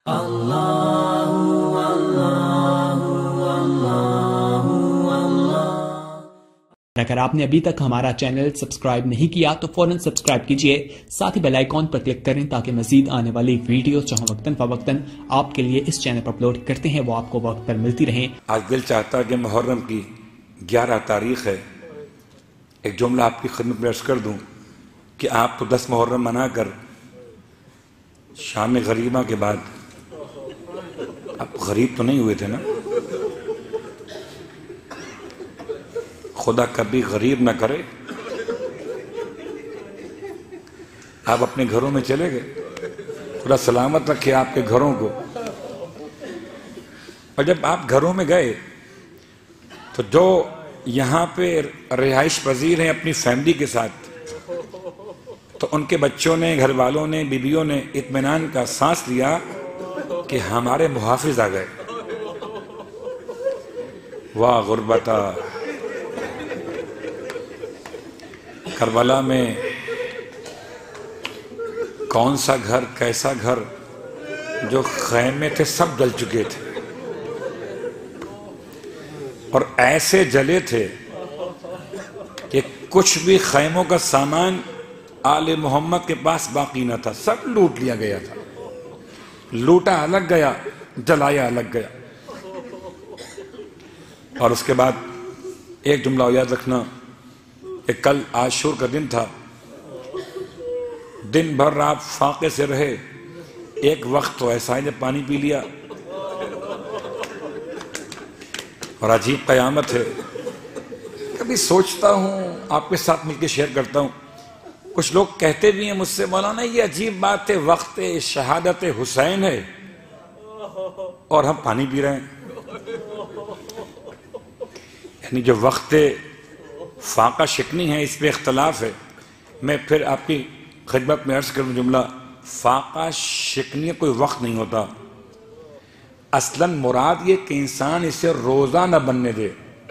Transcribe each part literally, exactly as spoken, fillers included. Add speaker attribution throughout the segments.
Speaker 1: اگر آپ نے ابھی تک ہمارا چینل سبسکرائب نہیں کیا تو فوراً سبسکرائب کیجئے، ساتھ ہی بیل آئیکن پر کلک کریں تاکہ مزید آنے والی ویڈیوز جو ہم وقتاً فوقتاً آپ کے لیے اس چینل پر اپلوڈ کرتے ہیں وہ آپ کو وقت پر ملتی رہیں۔
Speaker 2: آج دل چاہتا ہے کہ محرم کی گیارہ تاریخ ہے، ایک جملہ آپ کی خدمت میں عرض کر دوں کہ آپ تو دس محرم منا کر شام غریبہ کے بعد آپ غریب تو نہیں ہوئے تھے نا؟ خدا کبھی غریب نہ کرے۔ آپ اپنے گھروں میں چلے گئے، خدا سلامت رکھے آپ کے گھروں کو۔ اور جب آپ گھروں میں گئے تو جو یہاں پہ رہائش پذیر ہیں اپنی فیملی کے ساتھ، تو ان کے بچوں نے، گھر والوں نے، بیویوں نے اطمینان کا سانس لیا کہ ہمارے محافظ آ گئے۔ واہ غربتا، کربلا میں کون سا گھر، کیسا گھر، جو خیمے تھے سب جل چکے تھے، اور ایسے جلے تھے کہ کچھ بھی خیموں کا سامان آل محمد کے پاس باقی نہ تھا، سب لوٹ لیا گیا تھا۔ لوٹا الگ گیا، جلایا الگ گیا۔ اور اس کے بعد ایک جملہ یاد رکھنا کہ کل عاشور کا دن تھا، دن بھر آپ فاقے سے رہے، ایک وقت تو ایسا ہے جب پانی پی لیا، اور عجیب قیامت ہے۔ کبھی سوچتا ہوں، آپ کے ساتھ مل کے شیئر کرتا ہوں، کچھ لوگ کہتے بھی ہیں مجھ سے، مولانا یہ عجیب بات ہے، وقت شہادت حسین ہے اور ہم پانی پی رہے ہیں۔ یعنی جو وقت فاقہ شکنی ہے اس پہ اختلاف ہے۔ میں پھر آپ کی خدمت میں عرض کروں جملہ، فاقہ شکنی کوئی وقت نہیں ہوتا، اصلاً مراد یہ کہ انسان اسے روزہ نہ بننے دے۔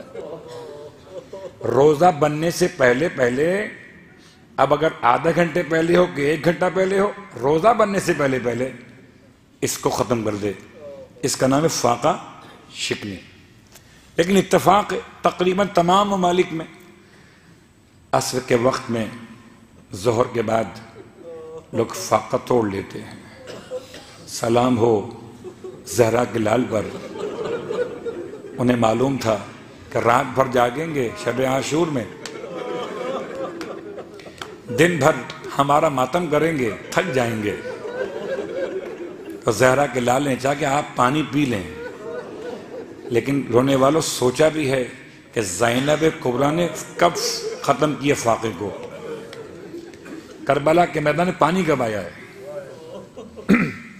Speaker 2: روزہ بننے سے پہلے پہلے، اب اگر آدھا گھنٹے پہلے ہو کہ ایک گھنٹہ پہلے ہو، روزہ بننے سے پہلے پہلے اس کو ختم کر دے، اس کا نام ہے فاقہ شکنی۔ لیکن اتفاق تقریباً تمام ممالک میں عصر کے وقت میں، ظہر کے بعد لوگ فاقہ توڑ لیتے ہیں۔ سلام ہو زہرا کے لال پر، انہیں معلوم تھا کہ رات بھر جاگیں گے شب عاشور میں، دن بھر ہمارا ماتم کریں گے، تھک جائیں گے، تو زہرا کے لال نے چاہا کہ آپ پانی پی لیں۔ لیکن رونے والوں سوچا بھی ہے کہ زینب کبریٰ نے کب ختم کیے فاقے کو؟ کربلا کے میدان میں پانی کب آیا ہے؟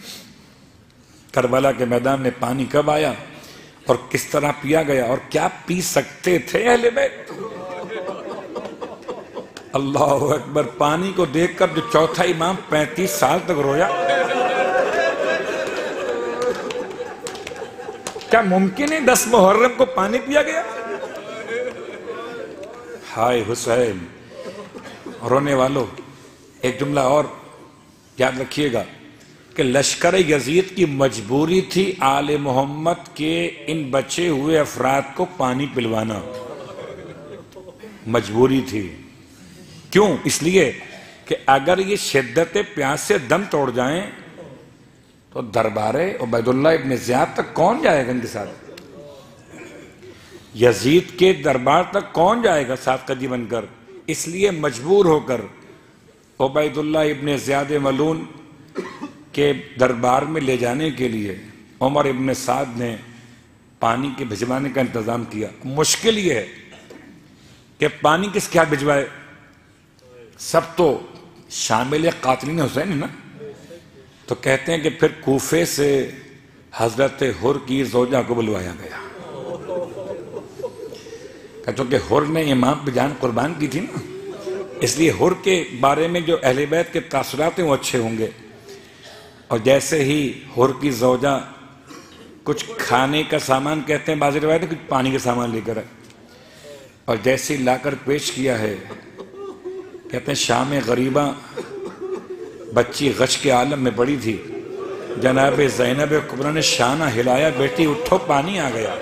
Speaker 2: کربلا کے میدان میں پانی کب آیا اور کس طرح پیا گیا، اور کیا پی سکتے تھے اہل بیت؟ اللہ اکبر! پانی کو دیکھ کر جو چوتھا امام پینتیس سال تک رویا، کیا ممکن ہے دس محرم کو پانی پیا گیا؟ ہائے حسین! رونے والوں ایک جملہ اور یاد رکھیے گا کہ لشکر یزید کی مجبوری تھی آل محمد کے ان بچے ہوئے افراد کو پانی پلوانا، مجبوری تھی۔ کیوں؟ اس لیے کہ اگر یہ شدت پیاس سے دم توڑ جائیں تو دربار عبید اللہ ابن زیاد تک کون جائے گا ان کے ساتھ؟ یزید کے دربار تک کون جائے گا ساتھ قدی بن کر؟ اس لیے مجبور ہو کر عبید اللہ ابن زیاد ملعون کے دربار میں لے جانے کے لیے عمر ابن سعد نے پانی کے بھجوانے کا انتظام کیا۔ مشکل یہ ہے کہ پانی کس کے ہاتھ بھجوائے؟ سب تو شامل قاتلین حسین ہے نا، تو کہتے ہیں کہ پھر کوفے سے حضرت حر کی زوجہ کو بلوایا گیا، چونکہ حر نے امام پہ جان قربان کی تھی نا، اس لیے حر کے بارے میں جو اہل بیت کے تاثرات ہیں وہ اچھے ہوں گے۔ اور جیسے ہی حر کی زوجہ کچھ کھانے کا سامان، کہتے ہیں بعض روایت ہے کچھ پانی کا سامان لے کر آئے، اور جیسے ہی لا کر پیش کیا ہے، کہتے ہیں شام غریبہ بچی غش کے عالم میں پڑی تھی، جناب زینب کبریٰ نے شانہ ہلایا، بیٹی اٹھو پانی آ گیا۔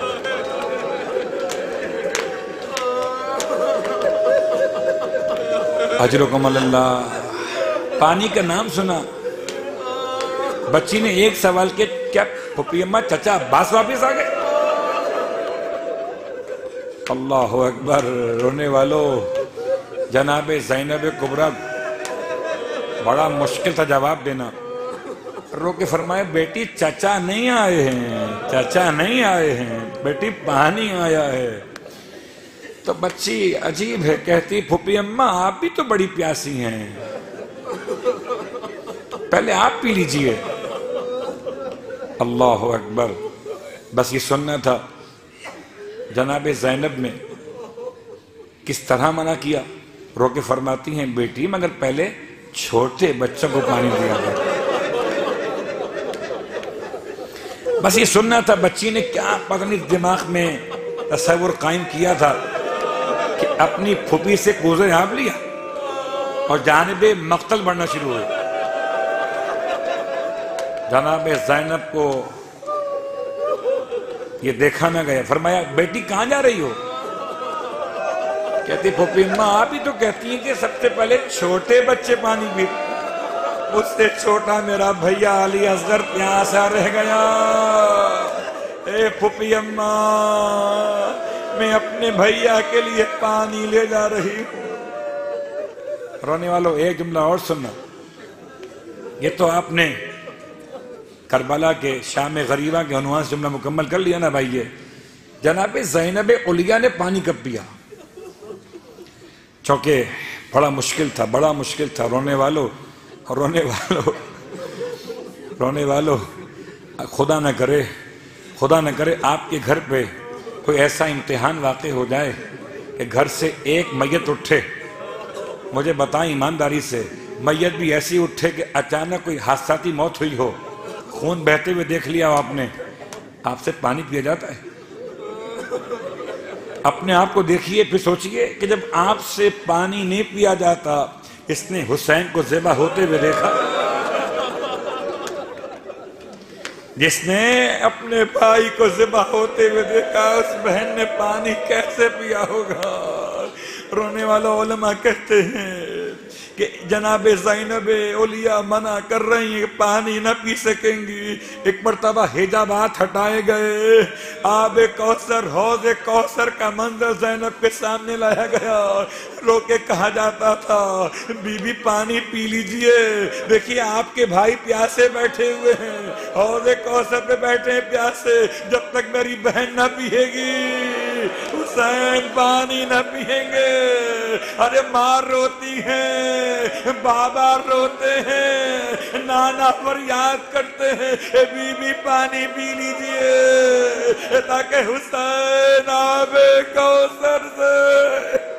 Speaker 2: اجرکم اللہ۔ پانی کا نام سنا، بچی نے ایک سوال کیا، کیا پھپھی اماں چچا عباس واپس آ گئے؟ اللہ اکبر۔ رونے والو، جناب زینب کبریٰ بڑا مشکل تھا جواب دینا، رو کے فرمائے بیٹی چچا نہیں آئے ہیں، چچا نہیں آئے ہیں، بیٹی پانی آیا ہے۔ تو بچی عجیب ہے، کہتی پھپھی اماں آپ بھی تو بڑی پیاسی ہیں، پہلے آپ پی لیجئے۔ اللہ اکبر۔ بس یہ سننا تھا جناب زینب نے کس طرح منع کیا۔ رو کے فرماتی ہیں بیٹی مگر پہلے چھوٹے بچوں کو پانی دیا گیا۔ بس یہ سننا تھا، بچی نے کیا پتہ نہیں دماغ میں تصور قائم کیا تھا کہ اپنی پھپھی سے کوزے ہانپ لیا اور جانب مقتل بڑھنا شروع ہوئے۔ جناب زینب کو یہ دیکھا نہ گیا، فرمایا بیٹی کہاں جا رہی ہو؟ کہتی پھپھی اماں آپ ہی تو کہتی ہیں کہ سب سے پہلے چھوٹے بچے پانی پی، اس سے چھوٹا میرا بھیا علی اصغر پیاسا رہ گیا۔ اے پھپھی اماں میں اپنے بھیا کے لیے پانی لے جا رہی ہوں۔ رونے والوں ایک جملہ اور سننا، یہ تو آپ نے کربلا کے شام غریبہ کے عنوان سے جملہ مکمل کر لیا نا بھائیے۔ جناب زینب علیہ نے پانی کب پیا؟ چونکہ بڑا مشکل تھا، بڑا مشکل تھا۔ رونے والوں رونے والوں رونے والوں خدا نہ کرے خدا نہ کرے آپ کے گھر پہ کوئی ایسا امتحان واقع ہو جائے کہ گھر سے ایک میت اٹھے، مجھے بتائیں ایمانداری سے، میت بھی ایسی اٹھے کہ اچانک کوئی حادثاتی موت ہوئی ہو، خون بہتے ہوئے دیکھ لیا آپ نے، آپ سے پانی پیا جاتا ہے؟ اپنے آپ کو دیکھیے، پھر سوچئے کہ جب آپ سے پانی نہیں پیا جاتا، اس نے حسین کو ذبح ہوتے ہوئے دیکھا، جس نے اپنے بھائی کو ذبح ہوتے ہوئے دیکھا، اس بہن نے پانی کیسے پیا ہوگا؟ رونے والوں علماء کہتے ہیں کہ جناب زینب علیہ منع کر رہی ہیں، پانی نہ پی سکیں گی۔ ایک مرتبہ حجابات ہٹائے گئے، آب کوثر، حوض کوثر کا منظر زینب کے سامنے لایا گیا، رو کے کہا جاتا تھا بی بی پانی پی لیجئے، دیکھیے آپ کے بھائی پیاسے بیٹھے ہوئے ہیں، حوض کوثر پہ بیٹھے ہیں پیاسے، جب تک میری بہن نہ پیے گی حسین پانی نہ پیئیں گے۔ ارے ماں روتی ہیں، بابا روتے ہیں، نانا فریاد کرتے ہیں، اے بی بی پانی پی لیجئے تاکہ حسین آب کوثر سے